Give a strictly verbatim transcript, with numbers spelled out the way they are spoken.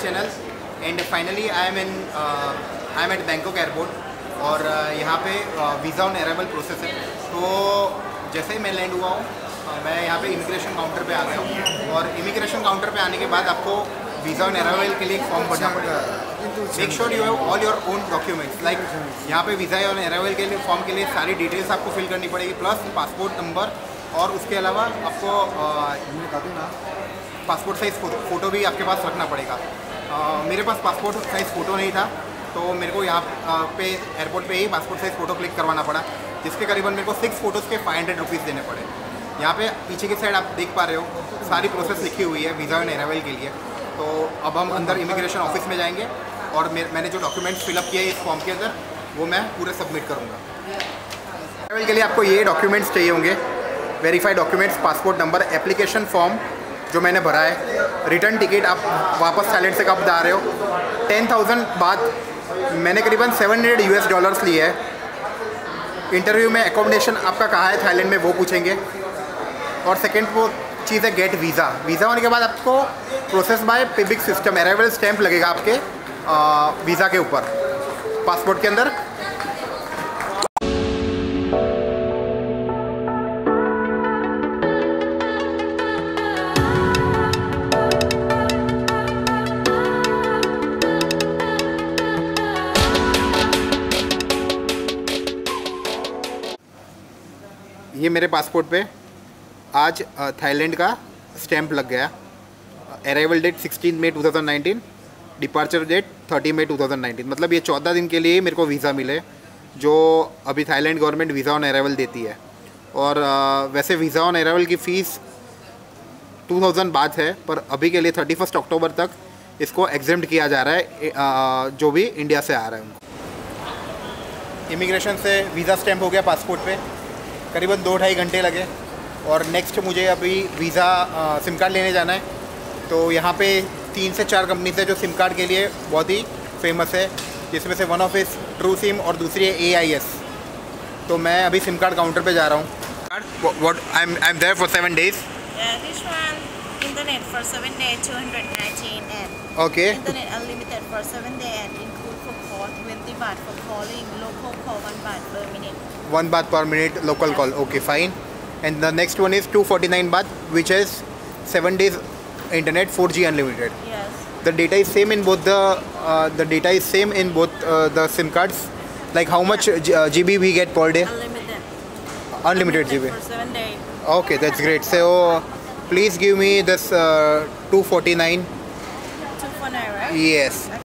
channel. And finally I am in uh, I am at Bangkok airport और uh, यहाँ पे visa on arrival process है। तो जैसे ही मैं लैंड हुआ हूँ uh, मैं यहाँ पे इमिग्रेशन काउंटर पे आ गया हूँ और इमिग्रेशन काउंटर पे आने के बाद आपको वीज़ा ऑन अराइवल के लिए एक फॉर्म भरना पड़ेगा। Make sure you have all your own documents like यहाँ पे वीज़ा ऑन अराइवल के लिए फॉर्म के लिए सारी डिटेल्स आपको फिल करनी पड़ेगी प्लस पासपोर्ट नंबर और उसके अलावा आपको पासपोर्ट साइज़ फ़ोटो भी आपके पास रखना पड़ेगा। Uh, मेरे पास पासपोर्ट साइज़ फ़ोटो नहीं था तो मेरे को यहाँ पे एयरपोर्ट पे ही पासपोर्ट साइज़ फ़ोटो क्लिक करवाना पड़ा जिसके करीबन मेरे को सिक्स फ़ोटोज़ के फाइव हंड्रेड रुपीज़ देने पड़े। यहाँ पे पीछे की साइड आप देख पा रहे हो सारी प्रोसेस लिखी हुई है वीज़ा ऑन अराइवल के लिए। तो अब हम अंदर इमिग्रेशन ऑफिस में जाएंगे और मैंने जो डॉक्यूमेंट्स फिलअप किए इस फॉर्म के अंदर वो मैं पूरे सबमिट करूँगा। अराइवल के लिए आपको ये डॉक्यूमेंट्स चाहिए होंगे, verified documents, passport number, application form जो मैंने भरा है, रिटर्न टिकट, आप वापस थाईलैंड से कब आ रहे हो, टेन थाउजेंड बाद मैंने करीबन सेवन हंड्रेड यूएस डॉलर्स लिए है। इंटरव्यू में एकोमोडेशन आपका कहाँ है थाईलैंड में वो पूछेंगे और सेकंड वो चीज़ है गेट वीज़ा। वीज़ा होने के बाद आपको प्रोसेस बाय पिबिक सिस्टम अराइवल स्टैंप लगेगा आपके वीज़ा के ऊपर पासपोर्ट के अंदर। ये मेरे पासपोर्ट पे आज थाईलैंड का स्टैंप लग गया। Arrival date sixteen May two thousand nineteen, departure date thirty May two thousand nineteen. मतलब ये चौदह दिन के लिए मेरे को वीज़ा मिले जो अभी Thailand government visa on arrival देती है। और वैसे वीज़ा ऑन अराइवल की फ़ीस टू थाउजेंड बात है पर अभी के लिए थर्टी फर्स्ट अक्टूबर तक इसको एग्जेम्प्ट किया जा रहा है जो भी इंडिया से आ रहा है उनको। इमिग्रेशन से वीज़ा स्टैंप हो गया पासपोर्ट पे, करीबन दो ढाई घंटे लगे और नेक्स्ट मुझे अभी वीज़ा सिम कार्ड लेने जाना है। तो यहाँ पे तीन से चार कंपनीज है जो सिम कार्ड के लिए बहुत ही फेमस है, जिसमें से one of is true SIM और दूसरी है ए आई एस। तो मैं अभी सिम कार्ड काउंटर पे जा रहा हूँ। What I am I am there for seven days. This one internet for seven days two hundred nineteen and okay internet unlimited for seven days and include for call twenty baht for calling, local call one baht per minute. one baht per minute local call. Okay, fine. And the next one is two forty-nine baht, which is seven days internet four G unlimited. Yes. The data is same in both the uh, the data is same in both uh, the SIM cards. Like how much uh, G B we get per day? Unlimited. Unlimited, Unlimited G B. for seven days. Okay, that's great. So please give me this uh, two forty-nine. Two for nine, right? Yes.